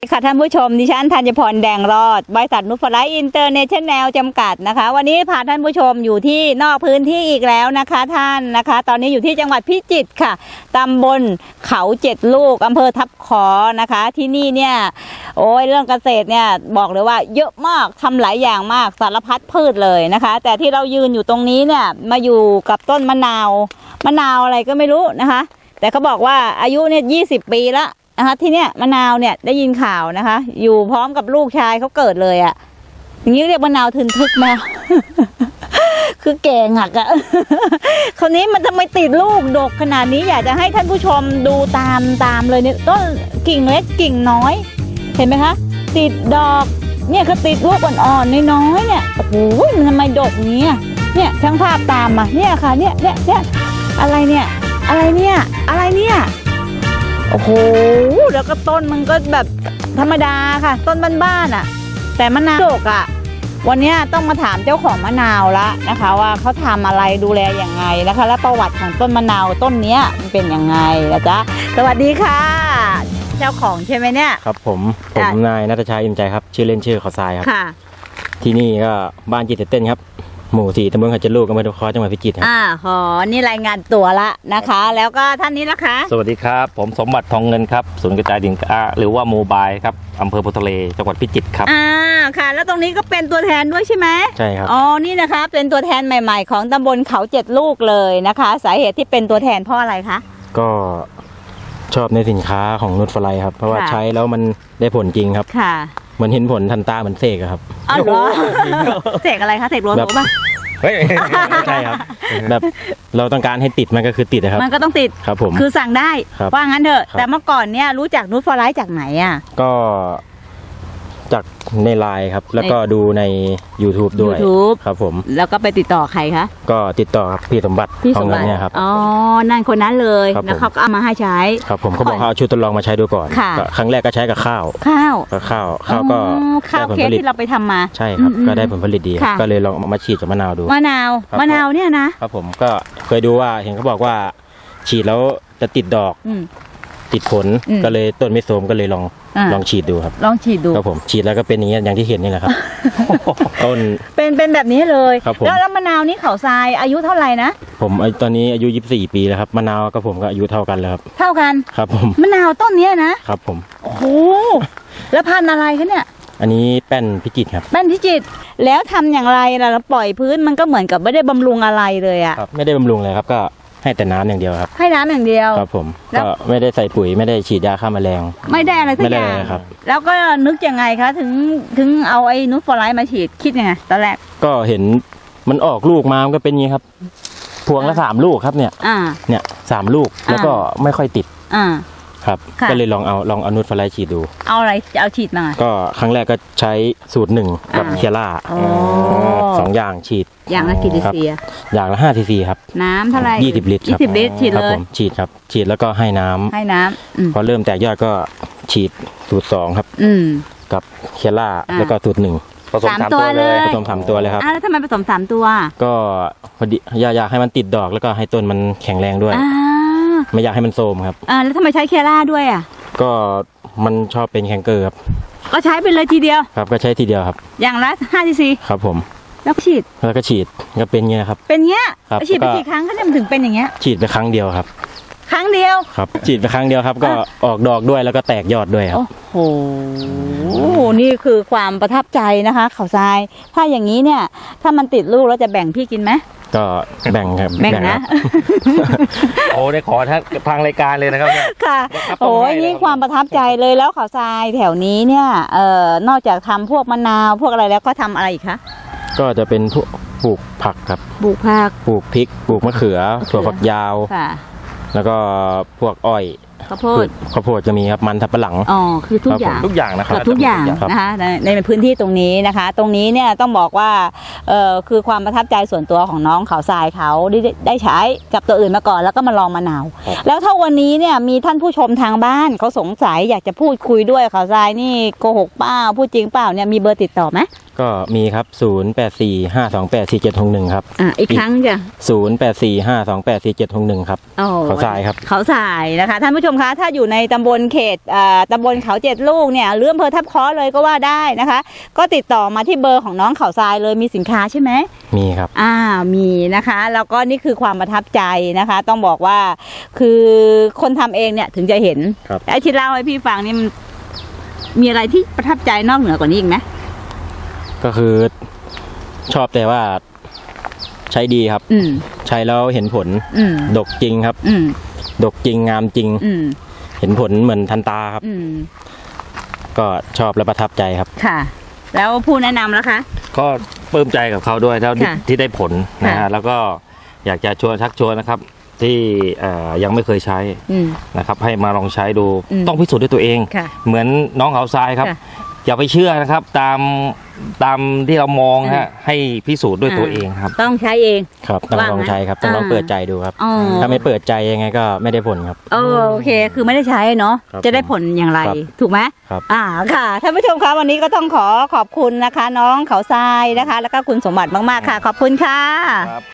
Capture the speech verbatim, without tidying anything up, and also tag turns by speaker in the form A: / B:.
A: ค่ะท่านผู้ชมดิฉันธัญพรแดงรอดบริษัทนุชฟลายอินเตอร์เนชั่นแนลจำกัดนะคะวันนี้พาท่านผู้ชมอยู่ที่นอกพื้นที่อีกแล้วนะคะท่านนะคะตอนนี้อยู่ที่จังหวัดพิจิตรค่ะตำบลเขาเจ็ดลูกอำเภอทับคอนะคะที่นี่เนี่ยโอ้ยเรื่องเกษตรเนี่ยบอกเลยว่าเยอะมากทำหลายอย่างมากสารพัดพืชเลยนะคะแต่ที่เรายืนอยู่ตรงนี้เนี่ยมาอยู่กับต้นมะนาวมะนาวอะไรก็ไม่รู้นะคะแต่เขาบอกว่าอายุเนี่ยยี่สิบปีละนะคะที่เนี้ยมะนาวเนี่ยได้ยินข่าวนะคะอยู่พร้อมกับลูกชายเขาเกิดเลยอะ่ะอย่างนี้เรียกมะนาวทึนทึกมา คือแก่หักอะ่ะ คราวนี้มันทำไมติดลูกดกขนาดนี้อยากจะให้ท่านผู้ชมดูตามตามเลยเนี่ยต้นกิ่งเล็กกิ่งน้อยเห็นไหมคะติดดอกเนี่ยเขาติดลูกอ่อนๆน้อยๆเนี่ยโอ้โหมันทำไมดกอย่างนี้เนี่ยช่างภาพตามมาเนี่ยค่ะเนี่ยเนี่ยเนี่ยอะไรเนี่ยอะไรเนี่ยอะไรเนี่ยโอ้โหแล้วก็ต้นมันก็แบบธรรมดาค่ะต้นบ้านๆอ่ะแต่มะนาวดกอ่ะวันนี้ต้องมาถามเจ้าของมะนาวละนะคะว่าเขาทำอะไรดูแลอย่างไงนะคะและประวัติของต้นมะนาวต้นนี้มันเป็นยังไงนะจ๊ะสวัสดีค่ะเจ้าของใช่ไหมเนี่ย
B: ครับผมผมนายณัฐชัยอิ่มใจครับชื่อเล่นชื่อขอทรายครับ
A: ค่ะ
B: ที่นี่ก็บ้านจิตเต้นครับหมู่สี่ตำบลเขาเจ็ดลูกอำเภอทับคอจังหวัดพิจิตรครับ
A: อ่าขอนี่รายงานตัวละนะคะแล้วก็ท่านนี้ละคะ
C: สวัสดีครับผมสมบัติทองเงินครับศูนย์กระจายสินค้าหรือว่าโมบายครับอำเภอโพธิ์ทะเลจังหวัดพิจิตรครับ
A: อ่าค่ะแล้วตรงนี้ก็เป็นตัวแทนด้วยใช่ไหม
B: ใช่ครับ
A: อ๋อนี่นะคะเป็นตัวแทนใหม่ๆของตำบลเขาเจ็ดลูกเลยนะคะสาเหตุที่เป็นตัวแทนเพราะอะไรคะ
B: ก็ชอบในสินค้าของนุชฟลายครับเพราะว่าใช้แล้วมันได้ผลจริงครับ
A: ค่ะ
B: เหมือนเห็นผลทันตาเหมือนเสกครับ
A: อ๋อเหรอเสกอะไรคะเสกโลโซป่ะ
B: เฮ้ยใช่ครับแบบเราต้องการให้ติดมันก็คือติดนะครับ
A: มันก็ต้องติด
B: ครับผม
A: คือสั่งได้ว่างั้นเถอะแต่เมื่อก่อนเนี่ยรู้จักนุชฟลายจากไหนอ่ะ
B: ก็จากในไลน์ครับแล้วก็ดูใน ยูทูบ ด้วยครับผม
A: แล้วก็ไปติดต่อใครคะ
B: ก็ติดต่อครับพี่สมบัติ
A: ทองเงินเนี่ยครับอ๋อนั่นคนนั้นเลยแล้วเขาก็เอามาให้ใช้
B: ครับผมเขาบอกเขาเอาชุดทดลองมาใช้ดูก่อนครั้งแรกก็ใช้กับข้าว
A: ข้าว
B: กับข้าวข้าวก็
A: ข้าวเคสที่เราไปทำมา
B: ใช่ครับก็ได้ผลผลิตดีก็เลยลองมาฉีดกับมะนาวดู
A: มะนาวมะนาวเนี่ยนะครับ
B: ผมก็เคยดูว่าเห็นเขาบอกว่าฉีดแล้วจะติดดอกติดผลก็เลยต้นไม่โทรมก็เลยลองลองฉีดดูครับ
A: ลองฉีดดู
B: ครับผมฉีดแล้วก็เป็นอย่างนี้อย่างที่เห็นนี่แหละครับต้น
A: เป็นเป็นแบบนี้เลยแล้วแล้วมะนาวนี่เขาทรายอายุเท่าไหร่นะ
B: ผมตอนนี้อายุยี่สิบสี่ปีแล้วครับมะนาวกับผมก็อายุเท่ากันแล้วครับ
A: เท่ากัน
B: ครับผม
A: มะนาวต้นนี้นะครับ
B: ผม
A: โอ้โหแล้วพันธุ์อะไรคะเนี่ย
B: อันนี้แป้นพิจิตรครับ
A: แป้นพิจิตรแล้วทำอย่างไรล่ะเราปล่อยพื้นมันก็เหมือนกับไม่ได้บำรุงอะไรเลยอ่ะ
B: ครับไม่ได้บำรุงเลยครับก็ให้แต่น้ำอย่างเดียวครับ
A: ให้น้ำอย่างเดียว
B: ครับผมก็ไม่ได้ใส่ปุ๋ยไม่ได้ฉีดยาฆ่าแมลง
A: ไม่ได้อะไรสักอย่าง
B: ครับ
A: แล้วก็นึกยังไงคะถึงถึงเอาไอ้นุชฟลายมาฉีดคิดยังไงตอนแรก
B: ก็เห็นมันออกลูกมามันก็เป็นอย่างนี้ครับพวงละสามลูกครับเนี่ยเนี่ยสามลูกแล้วก็ไม่ค่อยติดครับก็เลยลองเอาลองเอานุชฟลายฉีดดู
A: เอาอะไรเอาฉีดมา
B: ก็ครั้งแรกก็ใช้สูตรหนึ่งกับเคียร่าสองอย่างฉีด
A: อย่างละกี่ซีซี
B: อย่างละห้าซีซีครับ
A: น้ำเท่าไหร่
B: ยี่สิบลิตร
A: ยี่สิบลิตรฉีดเลย
B: ผมฉีดครับฉีดแล้วก็ให้น้ำ
A: ให้น้ำ
B: พอเริ่มแตกยอดก็ฉีดสูตรสองครับกับเคียร่าแล้วก็สูตรหนึ่ง
A: ผสมสามตัวเลย
B: ผสมสามตัวเลยครับ
A: แล้วทำไมผสมสามตัว
B: ก็พอดีอยากให้มันติดดอกแล้วก็ให้ต้นมันแข็งแรงด้วยไม่อยากให้มันโทรมครับ
A: อ่าแล้วทำไมใช้เคียร่าด้วยอ่ะ
B: ก็มันชอบเป็นแคนเกอร์ครับ
A: ก็ใช้ไปเลยทีเดียว
B: ครับก็ใช้ทีเดียวครับ
A: อย่างละห้าซีซี
B: ครับผม
A: แล้วฉีด
B: แล้วก็ฉีดก็เป็นเงี้ยครับ
A: เป็นเงี้ยฉีดไปกี่ครั้งก็จะถึงเป็นอย่างเงี้ย
B: ฉีดไปครั้งเดียวครับ
A: ครั้งเดียว
B: ครับฉีดไปครั้งเดียวครับก็ออกดอกด้วยแล้วก็แตกยอดด้วยครับ
A: โอ้โหนี่คือความประทับใจนะคะเขาทรายถ้าอย่างนี้เนี่ยถ้ามันติดลูกแล้วจะแบ่งพี่กินไหม
B: ก็แบ่งครับ
A: แบ่งนะ
C: โอ้ได้ขอทางทางรายการเลยนะครับเนี่ย
A: ค่ะโอ้ยนี่ความประทับใจเลยแล้วเขาทรายแถวนี้เนี่ยเอ่อนอกจากทำพวกมะนาวพวกอะไรแล้วก็ทำอะไรอีกคะ
B: ก็จะเป็นพวกปลูกผักครับ
A: ปลูกผัก
B: ปลูกพริกปลูกมะเขือถั่วฝักยาวแล้วก็พวกอ้อย
A: ข้าวโพด
B: ข้าวโพดจะมีครับมันทับปะหลัง
A: อ๋อคือทุกอย่าง
C: ทุกอย่างนะครับ
A: ทุกอย่างนะคะในในพื้นที่ตรงนี้นะคะตรงนี้เนี่ยต้องบอกว่าเอ่อคือความประทับใจส่วนตัวของน้องเขาทรายเขาได้ได้ใช้กับตัวอื่นมาก่อนแล้วก็มาลองมะนาวแล้วถ้าวันนี้เนี่ยมีท่านผู้ชมทางบ้านเขาสงสัยอยากจะพูดคุยด้วยเขาทรายนี่โกหกเปล่าพูดจริงเปล่าเนี่ยมีเบอร์ติดต่อไหม
B: ก็มีครับศูนย์ แปด สี่ ห้า สอง แปด สี่ เจ็ด หก หนึ่งครับ
A: อ่าอีกครั้งจ้ะ
B: ศูนย์ แปด สี่ ห้า สอง แปด สี่ เจ็ด หก หนึ่งครับเขาทรายครับ
A: เขาทรายนะคะท่านผู้ชมคะถ้าอยู่ในตำบลเขตอ่าตำบลเขาเจ็ดลูกเนี่ยหรืออำเภอทับค้อเลยก็ว่าได้นะคะก็ติดต่อมาที่เบอร์ของน้องเขาทรายเลยมีสินค้าใช่ไหม
B: มีครับ
A: อ่ามีนะคะแล้วก็นี่คือความประทับใจนะคะต้องบอกว่าคือคนทำเองเนี่ยถึงจะเห็นไอ้ที่เล่าให้พี่ฟังนี่มันมีอะไรที่ประทับใจนอกเหนือกว่านี้อีกไหม
B: ก็คือชอบแต่ว่าใช้ดีครับใช้แล้วเห็นผลดกจริงครับดกจริงงามจริงเห็นผลเหมือนทันตาครับก็ชอบและประทับใจครับ
A: ค่ะแล้วผู้แนะนำแล้วคะ
C: ก็ปลื้มใจกับเขาด้วยแล้วที่ได้ผลนะฮะแล้วก็อยากจะชวนชักชวนนะครับที่ยังไม่เคยใช้นะครับให้มาลองใช้ดูต้องพิสูจน์ด้วยตัวเองเหมือนน้องเขาทรายครับอย่าไปเชื่อนะครับตามตามที่เรามองฮะให้พิสูจน์ด้วยตัวเองครับ
A: ต้องใช้เอง
B: ครับต้องลองใช้ครับต้องลองเปิดใจดูครับถ้าไม่เปิดใจยังไงก็ไม่ได้ผลครับ
A: โอเคคือไม่ได้ใช้เนาะจะได้ผลอย่างไรถูกไหม
B: ครับ
A: อ่าค่ะท่านผู้ชมคะวันนี้ก็ต้องขอขอบคุณนะคะน้องเขาทรายนะคะแล้วก็คุณสมบัติมากๆค่ะขอบคุณค่ะ